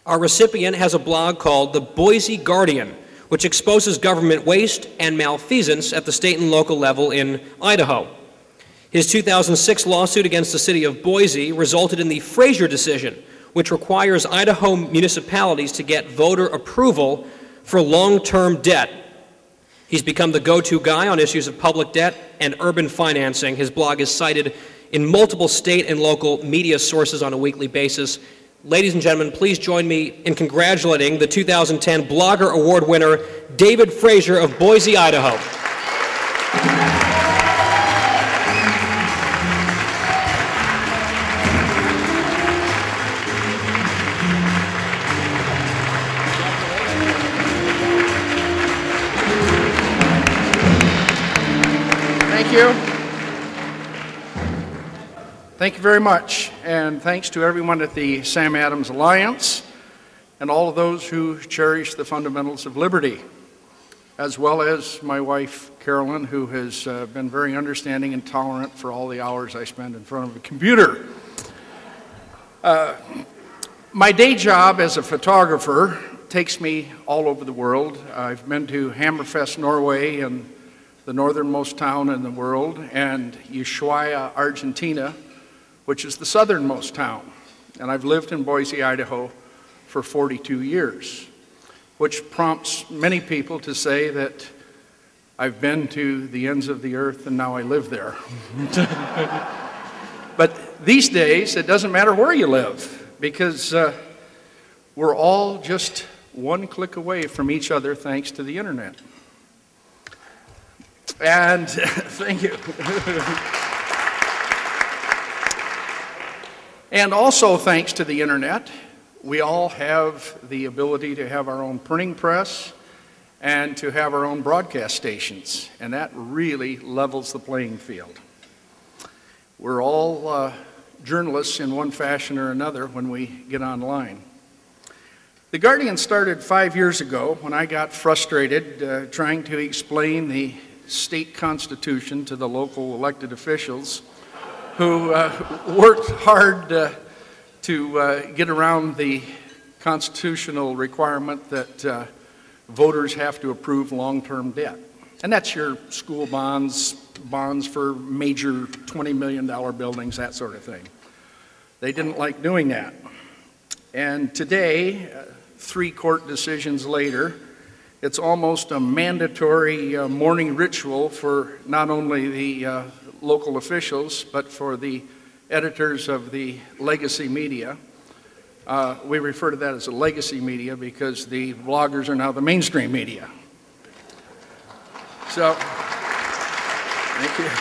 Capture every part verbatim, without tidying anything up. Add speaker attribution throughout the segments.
Speaker 1: Our recipient has a blog called the Boise Guardian, which exposes government waste and malfeasance at the state and local level in Idaho. His two thousand six lawsuit against the City of Boise resulted in the Frazier Decision, which requires Idaho municipalities to get voter approval for long-term debt. He's become the go-to guy on issues of public debt and urban financing. His blog is cited in multiple state and local media sources on a weekly basis. Ladies and gentlemen, please join me in congratulating the two thousand ten Blogger Award winner, David Frazier of Boise, Idaho.
Speaker 2: Thank you. Thank you very much, and thanks to everyone at the Sam Adams Alliance and all of those who cherish the fundamentals of liberty, as well as my wife, Carolyn, who has uh, been very understanding and tolerant for all the hours I spend in front of a computer. Uh, my day job as a photographer takes me all over the world. I've been to Hammerfest, Norway, and the northernmost town in the world, and Ushuaia, Argentina, which is the southernmost town. And I've lived in Boise, Idaho for forty-two years, which prompts many people to say that I've been to the ends of the earth and now I live there. But these days, it doesn't matter where you live, because uh, we're all just one click away from each other thanks to the internet. And thank you. And also thanks to the internet, we all have the ability to have our own printing press and to have our own broadcast stations. And that really levels the playing field. We're all uh, journalists in one fashion or another when we get online. The Guardian started five years ago when I got frustrated uh, trying to explain the state constitution to the local elected officials who uh, worked hard uh, to uh, get around the constitutional requirement that uh, voters have to approve long-term debt. And that's your school bonds, bonds for major twenty million dollar buildings, that sort of thing. They didn't like doing that. And today, uh, three court decisions later, it's almost a mandatory uh, morning ritual for not only the uh, local officials, but for the editors of the legacy media. Uh, we refer to that as the legacy media because the bloggers are now the mainstream media. So, thank you.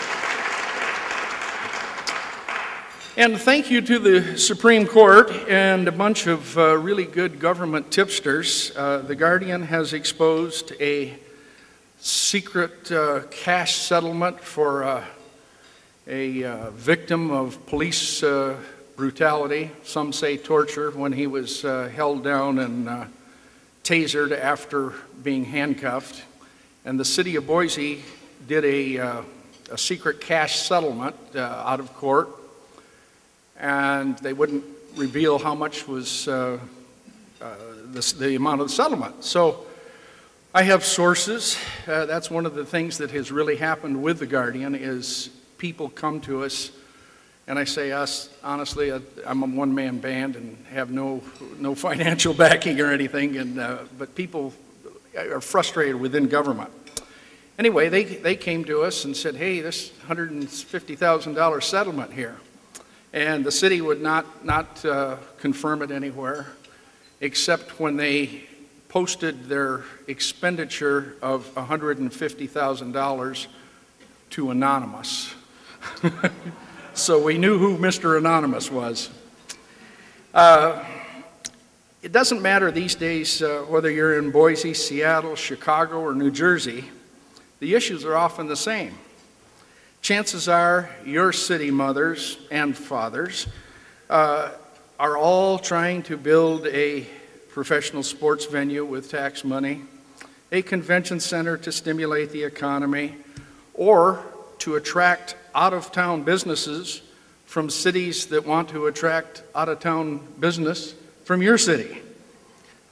Speaker 2: And thank you to the Supreme Court and a bunch of uh, really good government tipsters. Uh, the Guardian has exposed a secret uh, cash settlement for uh, a uh, victim of police uh, brutality, some say torture, when he was uh, held down and uh, tasered after being handcuffed. And the City of Boise did a, uh, a secret cash settlement uh, out of court, and they wouldn't reveal how much was uh, uh, the, the amount of the settlement. So I have sources. Uh, that's one of the things that has really happened with the Guardian is people come to us, and I say us, honestly, I'm a one-man band and have no, no financial backing or anything, and, uh, but people are frustrated within government. Anyway, they, they came to us and said, hey, this one hundred fifty thousand dollar settlement here. And the city would not, not uh, confirm it anywhere, except when they posted their expenditure of one hundred fifty thousand dollars to Anonymous. So we knew who Mister Anonymous was. Uh, it doesn't matter these days uh, whether you're in Boise, Seattle, Chicago, or New Jersey. The issues are often the same. Chances are your city mothers and fathers uh, are all trying to build a professional sports venue with tax money, a convention center to stimulate the economy, or to attract out-of-town businesses from cities that want to attract out-of-town business from your city.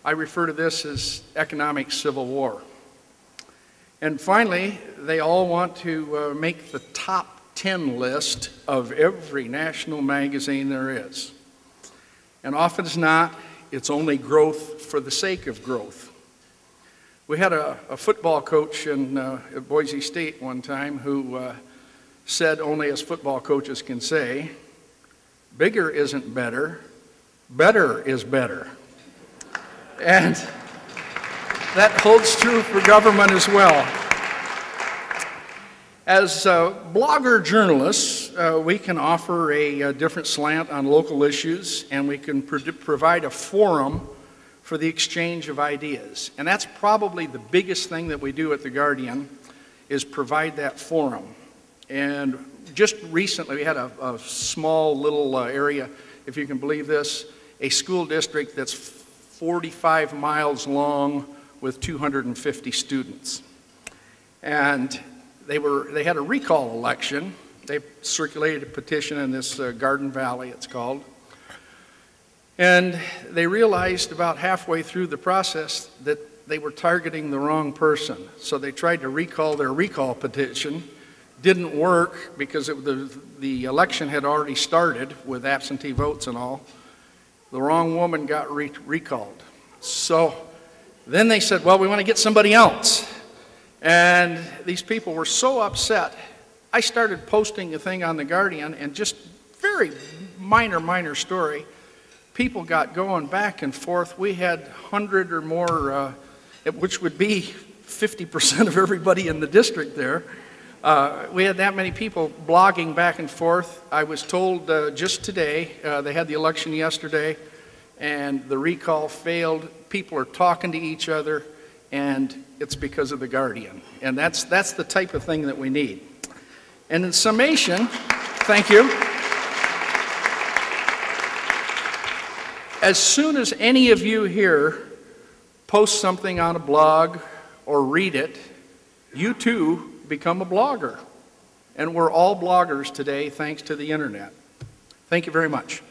Speaker 2: I refer to this as economic civil war. And finally, they all want to uh, make the top ten list of every national magazine there is. And often as not, it's only growth for the sake of growth. We had a, a football coach in uh, at Boise State one time who uh, said, only as football coaches can say, bigger isn't better, better is better. And that holds true for government as well. As uh, blogger journalists, uh, we can offer a, a different slant on local issues, and we can pro provide a forum for the exchange of ideas. And that's probably the biggest thing that we do at the Guardian, is provide that forum. And just recently, we had a, a small little uh, area, if you can believe this, a school district that's forty-five miles long with two hundred fifty students. And they, were, they had a recall election. They circulated a petition in this uh, Garden Valley, it's called. And they realized about halfway through the process that they were targeting the wrong person. So they tried to recall their recall petition. Didn't work because it, the, the election had already started with absentee votes and all. The wrong woman got re recalled. So then they said, well, we want to get somebody else. And these people were so upset. I started posting a thing on the Guardian, and just very minor, minor story. People got going back and forth. We had one hundred or more, uh, which would be fifty percent of everybody in the district there. Uh, we had that many people blogging back and forth. I was told uh, just today, uh, they had the election yesterday, and the recall failed. People are talking to each other, and it's because of the Guardian. And that's, that's the type of thing that we need. And in summation, thank you. As soon as any of you here post something on a blog or read it, you too become a blogger. And we're all bloggers today thanks to the internet. Thank you very much.